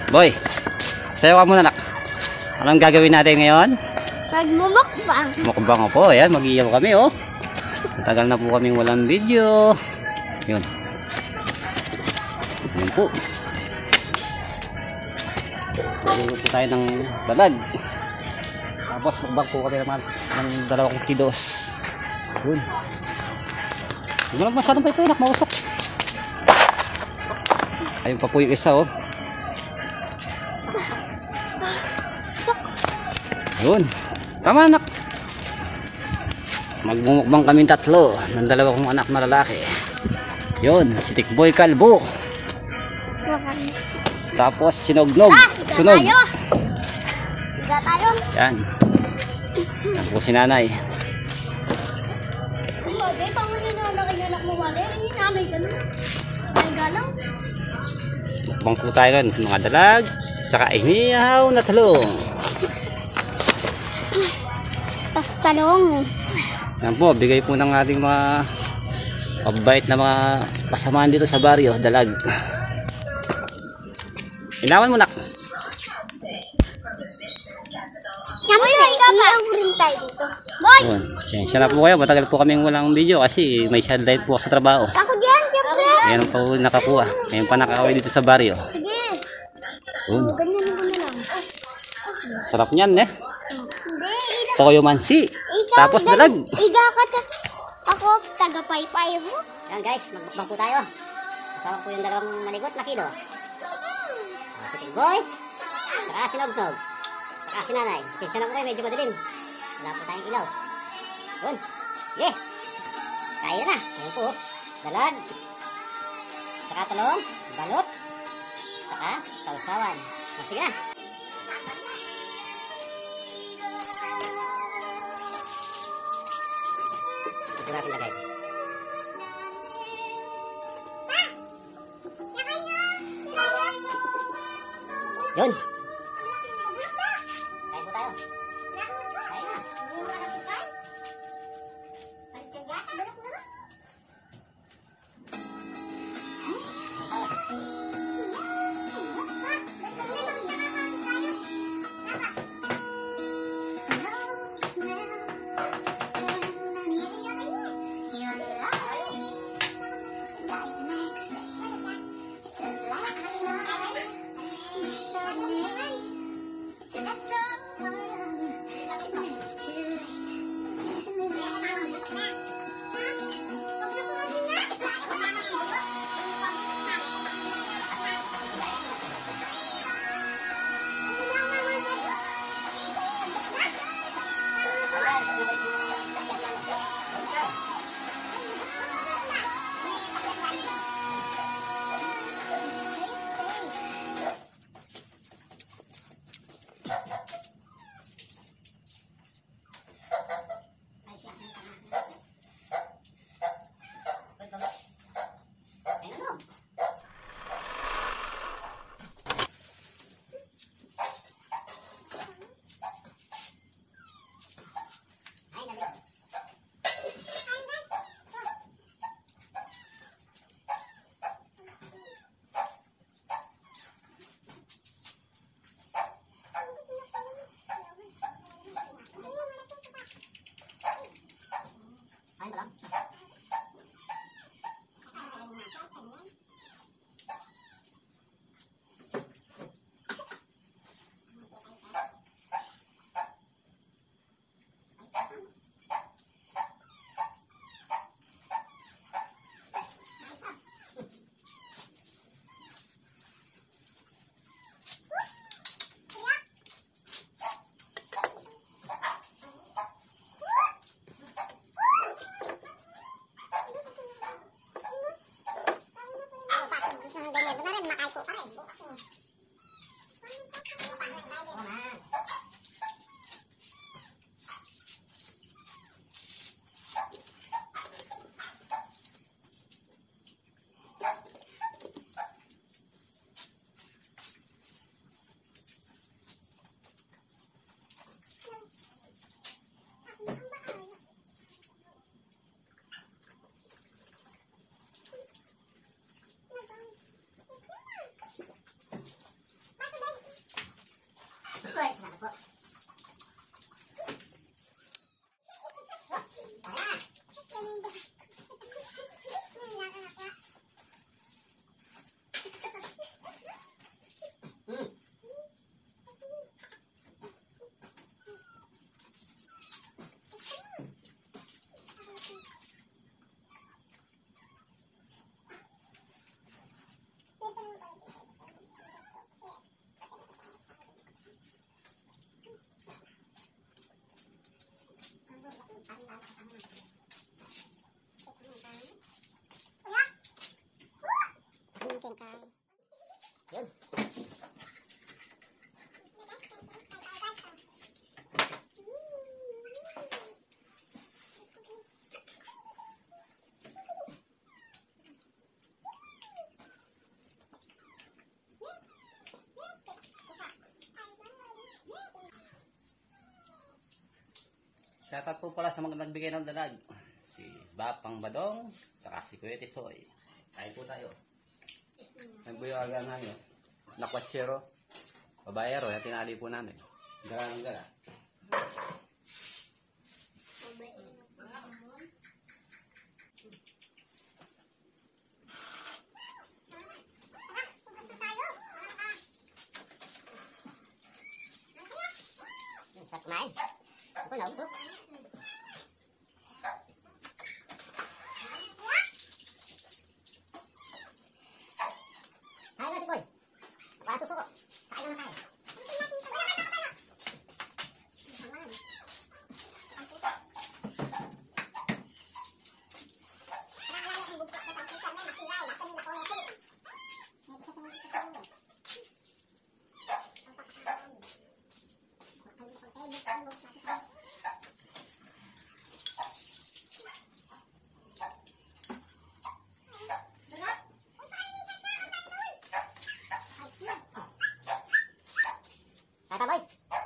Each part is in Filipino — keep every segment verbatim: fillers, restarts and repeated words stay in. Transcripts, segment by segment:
Boy, sayo ka muna nak. Anong gagawin natin ngayon? Magmumukbang. Mukbang po, ayan, mag-iyaw kami oh. Matagal na po kaming walang video. Yun. Yun po. Luluto po tayo ng dalag. Tapos mukbang po kami naman ng dalawang kilos. Yun. Hindi mo lang masyadong pa ito, nak, mausok. Ayun pa po yung isa oh. Yun. Tama anak. Magmumukbang kami tatlo ng dalawa kong anak na lalaki. Yun, si Tikboy Kalbo. Tapos sinognog. Ah, Sunog. Higa tayo. Yan. Yan po si nanay. Kumbaga, pangunin na lang kayo anak mo wala. Hindi nanay ganun. Ay galang. Mukbang po tayo nun. Mga dalag. Tsaka inihaw na talong. Tas talong. Yan po, bigay po ng ating mga mabait na mga pasamaan dito sa baryo, dalag. Inawan mo nak. Boy, ikaw pa. Rin tayo dito. Boy! Yun. Sensya na po kayo, matagal po kaming walang video kasi may sideline po sa trabaho. Ako dyan, siyempre. Ayan po nakakuha. Ngayon pa nakakaway dito sa baryo. Sige. Yun. Ganyan mo na lang. Sarap niyan eh. Hindi, ina. Toyo mansi. Ikaw, Tapos dalag. Iga ka ta. Ako, taga-paypay mo. Yan guys, magbukbang po tayo. Kasama po yung dalawang maligot na kilos. Uh, si Tikboy, saka si Nognog, saka si Nanay. Sensya na po kayo, medyo madilim. Wala po tayong ilaw. Yun. Sige. Kaya na. Ayun po. Dalag. Saka talong. Balot. Saka sausawan. O, sige na. Ito natin lagay. Yun. Kain po tayo. Kain na. It's Sengkay. Yun. Shoutout po pala sa mga nagbigay ng dalag. Si Bapang Badong, saka si Kuya Tisoy. Kain po tayo. Nagbuyaga namin. Nakwatsero. Babayero, yung tinali po namin. Gara ng gara. Sarap kumain. Ako na, usok. Kain natin, boy. Wala susuko. Kain naman tayo. Kata boy.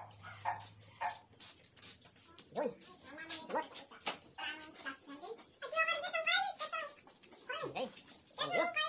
Yun. Semut. Okay. Thank you.